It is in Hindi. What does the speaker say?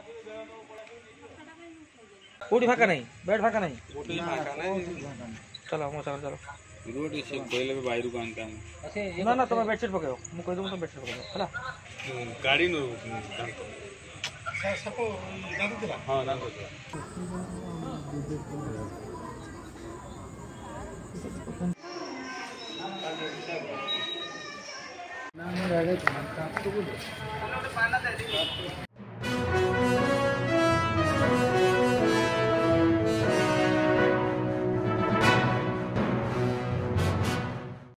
कोडी फाका नहीं, बेड फाका नहीं, चलो मो सागर चलो रोटी से पहले भी बाहर काम काम ना ना तुम बेडशीट पकाओ मु कह दूं तुम बेडशीट पकाओ हला गाड़ी नो सबको दादू दिला हां दादू ना मैं रह गए तो